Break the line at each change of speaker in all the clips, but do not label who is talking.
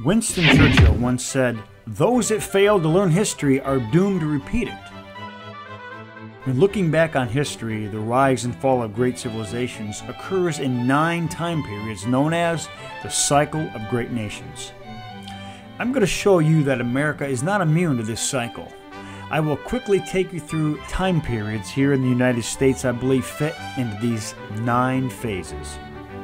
Winston Churchill once said, "Those that fail to learn history are doomed to repeat it." When looking back on history, the rise and fall of great civilizations occurs in 9 time periods known as the cycle of great nations. I'm going to show you that America is not immune to this cycle. I will quickly take you through time periods here in the United States I believe fit into these 9 phases.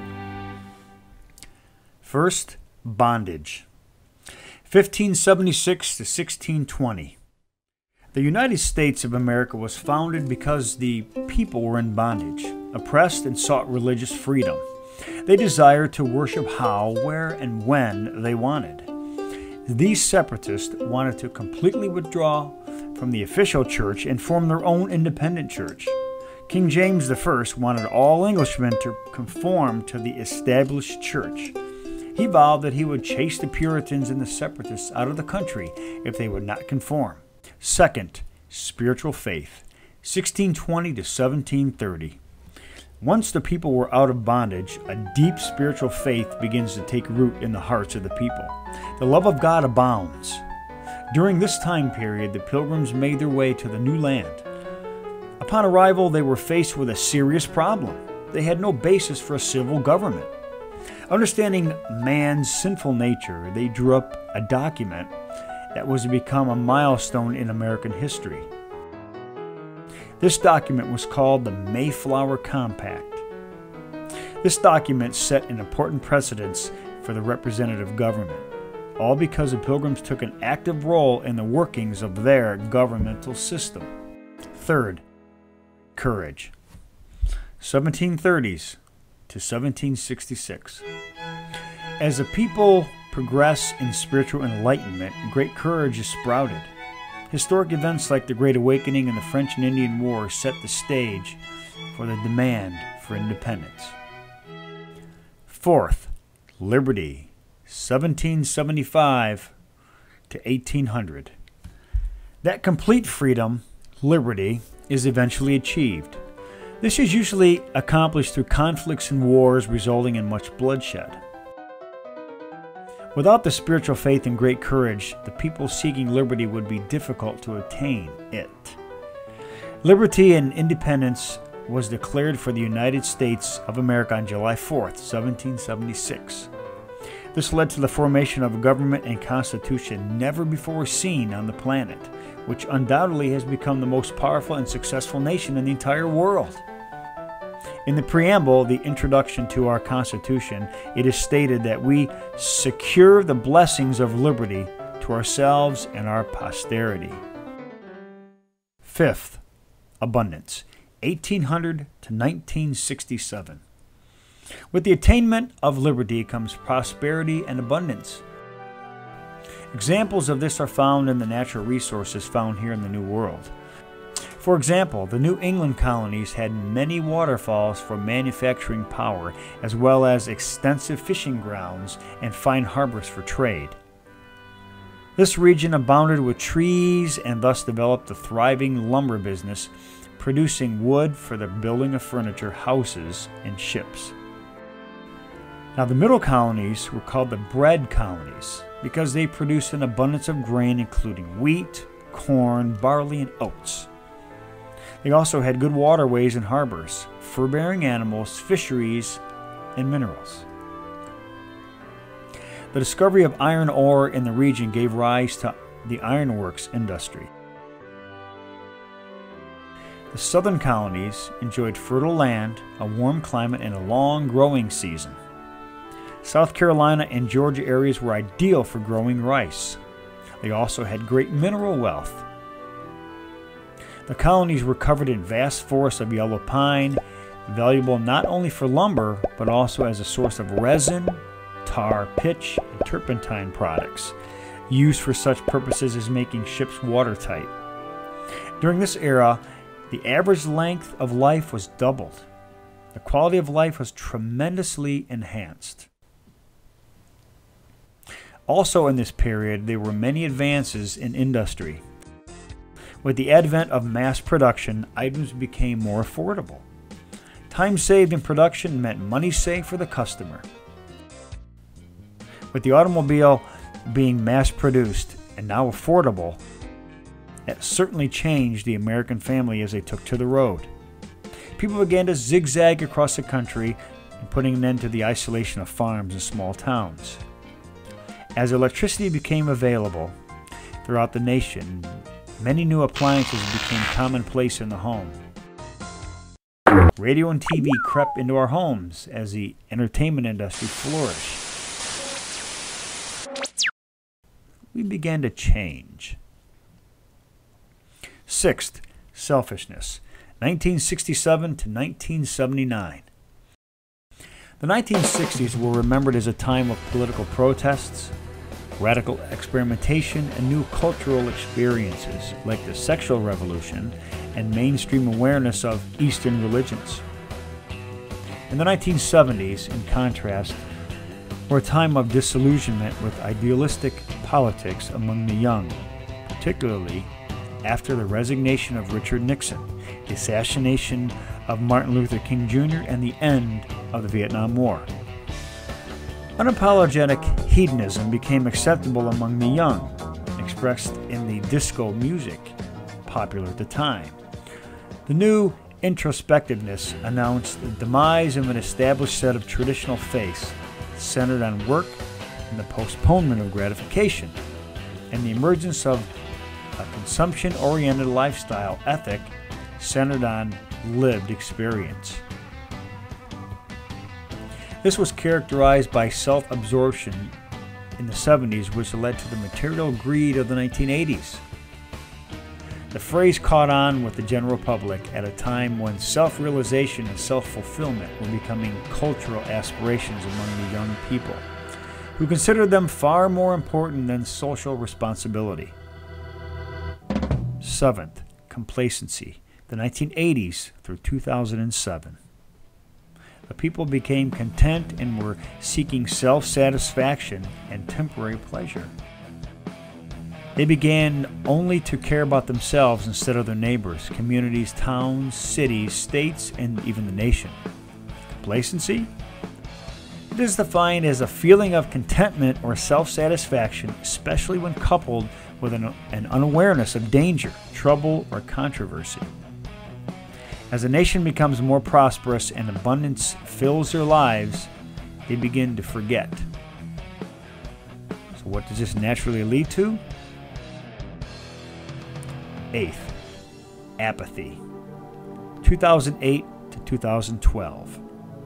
First, bondage. 1576 to 1620. The United States of America was founded because the people were in bondage, oppressed, and sought religious freedom. They desired to worship how, where, and when they wanted. These separatists wanted to completely withdraw from the official church and form their own independent church. King James I wanted all Englishmen to conform to the established church. He vowed that he would chase the Puritans and the separatists out of the country if they would not conform. Second, spiritual faith, 1620 to 1730. Once the people were out of bondage, a deep spiritual faith begins to take root in the hearts of the people. The love of God abounds. During this time period, the pilgrims made their way to the new land. Upon arrival, they were faced with a serious problem. They had no basis for a civil government. Understanding man's sinful nature, they drew up a document that was to become a milestone in American history. This document was called the Mayflower Compact. This document set an important precedence for the representative government, all because the Pilgrims took an active role in the workings of their governmental system. Third, courage. 1730s to 1766. As the people progress in spiritual enlightenment, great courage is sprouted. Historic events like the Great Awakening and the French and Indian War set the stage for the demand for independence. Fourth, liberty, 1775 to 1800. That complete freedom, liberty, is eventually achieved. This is usually accomplished through conflicts and wars resulting in much bloodshed. Without the spiritual faith and great courage, the people seeking liberty would be difficult to attain it. Liberty and independence was declared for the United States of America on July 4th, 1776. This led to the formation of a government and constitution never before seen on the planet, which undoubtedly has become the most powerful and successful nation in the entire world. In the preamble, the introduction to our Constitution, it is stated that we secure the blessings of liberty to ourselves and our posterity. Fifth, abundance, 1800 to 1967. With the attainment of liberty comes prosperity and abundance. Examples of this are found in the natural resources found here in the New World. For example, the New England colonies had many waterfalls for manufacturing power, as well as extensive fishing grounds and fine harbors for trade. This region abounded with trees and thus developed a thriving lumber business, producing wood for the building of furniture, houses, and ships. Now, the middle colonies were called the bread colonies because they produced an abundance of grain, including wheat, corn, barley, and oats. They also had good waterways and harbors, fur-bearing animals, fisheries, and minerals. The discovery of iron ore in the region gave rise to the ironworks industry. The southern colonies enjoyed fertile land, a warm climate, and a long growing season. South Carolina and Georgia areas were ideal for growing rice. They also had great mineral wealth. The colonies were covered in vast forests of yellow pine, valuable not only for lumber, but also as a source of resin, tar, pitch, and turpentine products, used for such purposes as making ships watertight. During this era, the average length of life was doubled. The quality of life was tremendously enhanced. Also in this period, there were many advances in industry. With the advent of mass production, items became more affordable. Time saved in production meant money saved for the customer. With the automobile, being mass-produced and now affordable, that certainly changed the American family as they took to the road. People began to zigzag across the country and putting an end to the isolation of farms and small towns. As electricity became available throughout the nation, many new appliances became commonplace in the home. Radio and TV crept into our homes as the entertainment industry flourished. We began to change. Sixth, selfishness, 1967 to 1979. The 1960s were remembered as a time of political protests, radical experimentation, and new cultural experiences like the sexual revolution and mainstream awareness of Eastern religions. In the 1970s, in contrast, were a time of disillusionment with idealistic politics among the young, particularly after the resignation of Richard Nixon, the assassination of Martin Luther King Jr., and the end of the Vietnam War. Unapologetic hedonism became acceptable among the young, expressed in the disco music popular at the time. The new introspectiveness announced the demise of an established set of traditional faiths centered on work and the postponement of gratification, and the emergence of a consumption-oriented lifestyle ethic centered on lived experience. This was characterized by self-absorption in the 70s, which led to the material greed of the 1980s. The phrase caught on with the general public at a time when self-realization and self-fulfillment were becoming cultural aspirations among the young people, who considered them far more important than social responsibility. Seventh, complacency, the 1980s through 2007. The people became content and were seeking self-satisfaction and temporary pleasure. They began only to care about themselves instead of their neighbors, communities, towns, cities, states, and even the nation. Complacency? It is defined as a feeling of contentment or self-satisfaction, especially when coupled with an unawareness of danger, trouble, or controversy. As a nation becomes more prosperous and abundance fills their lives, they begin to forget. So what does this naturally lead to? Eighth, apathy, 2008 to 2012.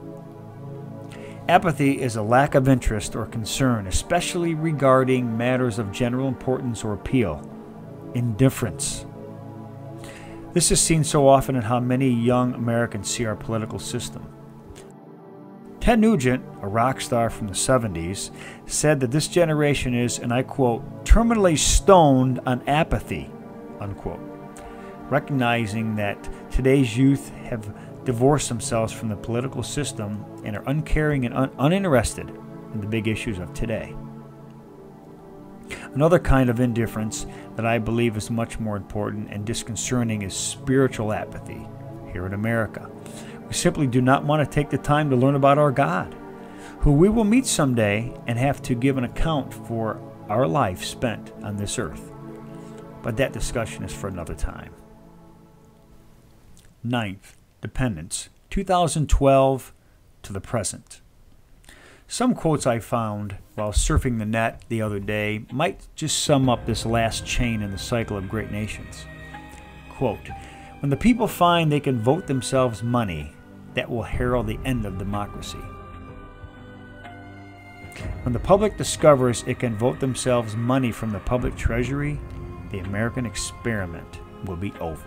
Apathy is a lack of interest or concern, especially regarding matters of general importance or appeal. Indifference. This is seen so often in how many young Americans see our political system. Ted Nugent, a rock star from the 70s, said that this generation is, and I quote, terminally stoned on apathy, unquote, recognizing that today's youth have divorced themselves from the political system and are uncaring and uninterested in the big issues of today. Another kind of indifference that I believe is much more important and disconcerting is spiritual apathy here in America. We simply do not want to take the time to learn about our God, who we will meet someday and have to give an account for our life spent on this earth. But that discussion is for another time. Ninth, dependence, 2012 to the present. Some quotes I found while surfing the net the other day might just sum up this last chain in the cycle of great nations. Quote, when the people find they can vote themselves money, that will herald the end of democracy. When the public discovers it can vote themselves money from the public treasury, the American experiment will be over.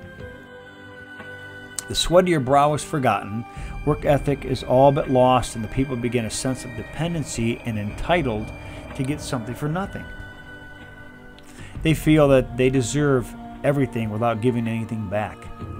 The sweat of your brow is forgotten, work ethic is all but lost, and the people begin a sense of dependency and entitled to get something for nothing. They feel that they deserve everything without giving anything back.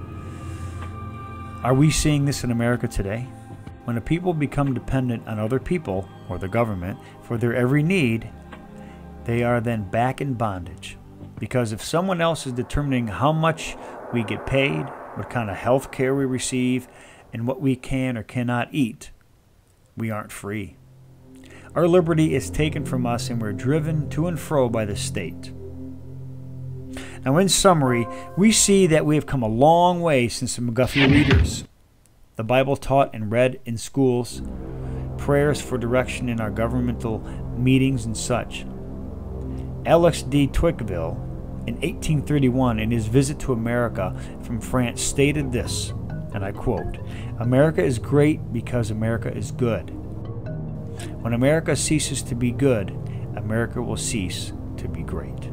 Are we seeing this in America today? When the people become dependent on other people or the government for their every need, they are then back in bondage. Because if someone else is determining how much we get paid, what kind of health care we receive, and what we can or cannot eat, we aren't free. Our liberty is taken from us, and we're driven to and fro by the state. Now, in summary, we see that we have come a long way since the McGuffey leaders. The Bible taught and read in schools, prayers for direction in our governmental meetings and such. Alex de Tocqueville, in 1831, in his visit to America from France, stated this, and I quote, "America is great because America is good. When America ceases to be good, America will cease to be great."